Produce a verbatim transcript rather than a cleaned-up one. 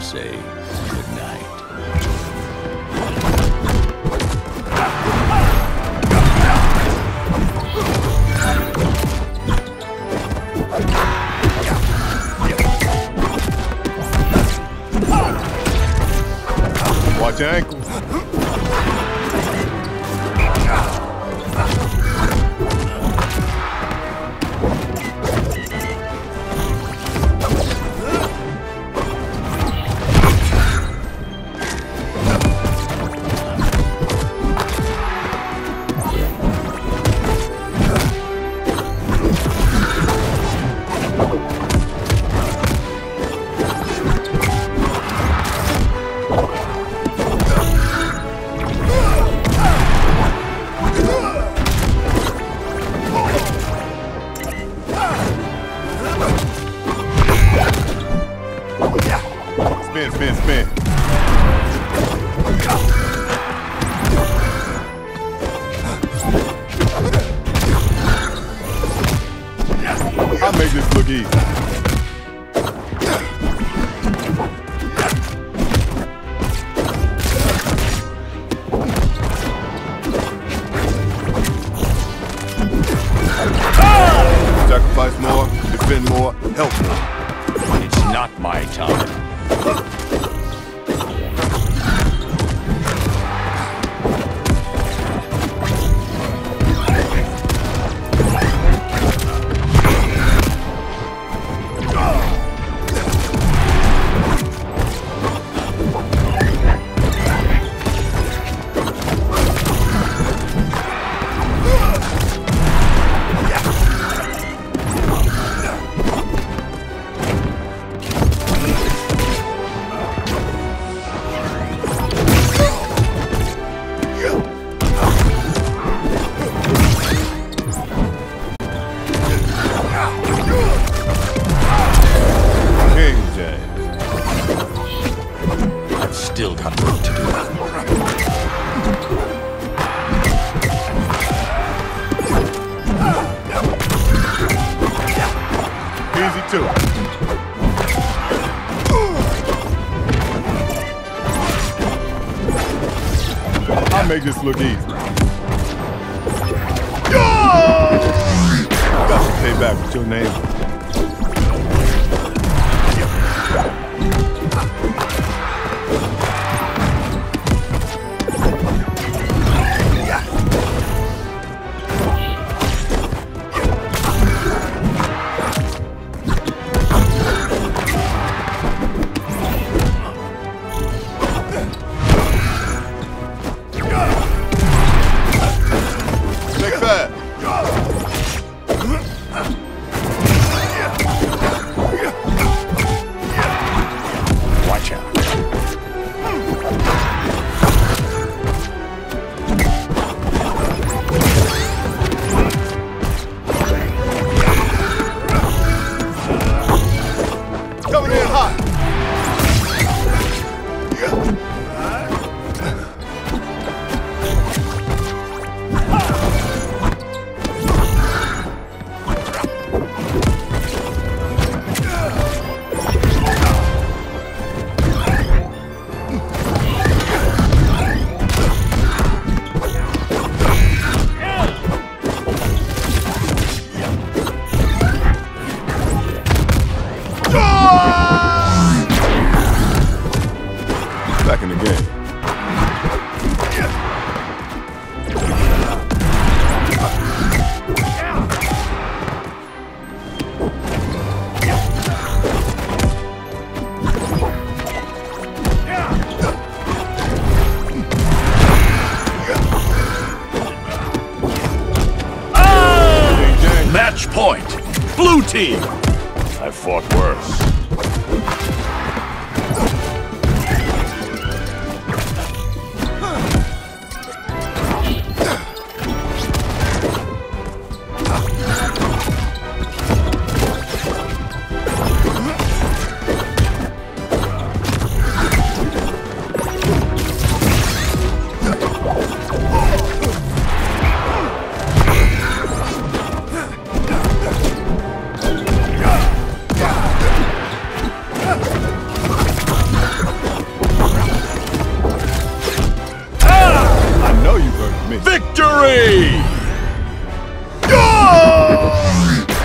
say goodnight. Watch your ankles. Spin, spin, spin. I'll make this look easy. Sacrifice more, defend more, help more. It's not my time. Still got work to do. Easy too. I'll make this look easy. Got to pay back with your name. Watch out. Coming in hot. Back in the game. Match point. Blue team. I fought worse. me. Victory!